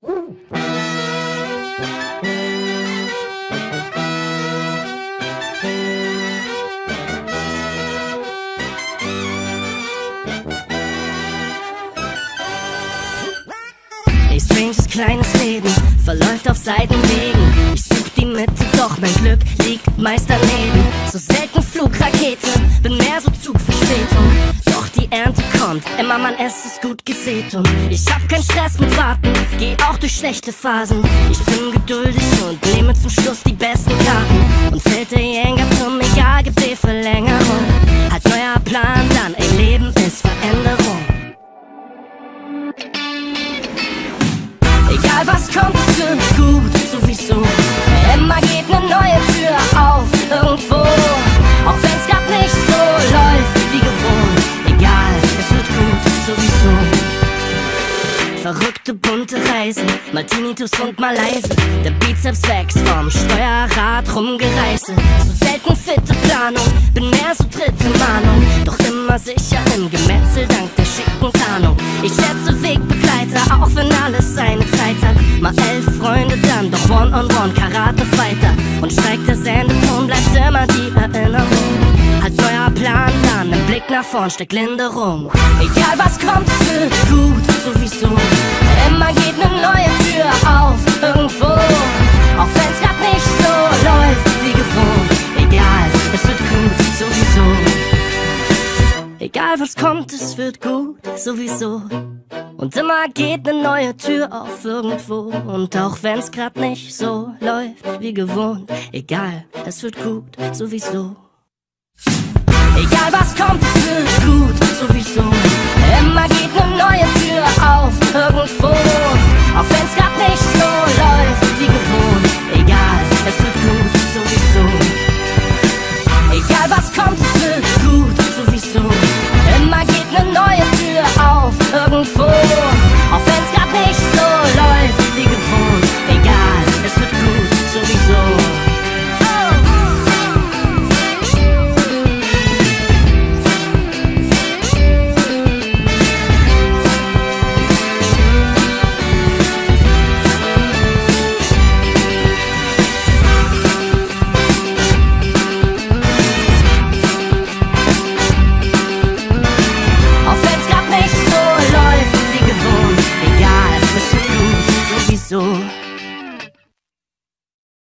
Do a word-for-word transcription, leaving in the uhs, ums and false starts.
Ey, stranges kleines Leben verläuft auf Seitenwegen. Ich such die Mitte, doch mein Glück liegt meist daneben. So selten Flugrakete, bin mehr so Zugverspätung. Doch die Ernte kommt, immer Mann, es ist gut gesät. Und ich hab keinen Stress mit Warten, geh auch durch schlechte Phasen. Ich bin geduldig und nehme zum Schluss die besten Karten. Und fällt der Jäger zum egal, gibt die Verlängerung. Halt neuer Plan dann, ey, Leben ist Veränderung. Egal was kommt, es wird gut, sowieso. Immer geht ne neue Tür auf, irgendwo. Auch wenn's grad nicht so läuft wie gewohnt. Egal, es wird gut, sowieso. Verrückte bunte Reise, mal Tinnitus und mal leise. Der Bizeps wächst vom Steuerrad rumgereise. So selten fitte Planung, bin mehr so dritte Mahnung. Doch immer sicher im Gemetzel dank der schicken Tarnung. Ich schätze Wegbegleiter, auch wenn alles seine Zeit hat. Mal elf Freunde, dann doch One-on-One, Karate-Fighter. Und steigt der Sendeton, bleibt immer die Erinnerung. Halt neuer Plan dann, im Blick nach vorn steckt Linderung. Egal was kommt, es wird gut, sowieso. Immer geht ne neue Tür auf, irgendwo. Auch wenn's grad nicht so läuft wie gewohnt. Egal, es wird gut, sowieso. Egal was kommt, es wird gut, sowieso. Und immer geht ne neue Tür auf irgendwo. Und auch wenn's grad nicht so läuft wie gewohnt. Egal, es wird gut, sowieso. Egal was kommt, es wird gut, sowieso. Immer geht ne neue Tür auf irgendwo.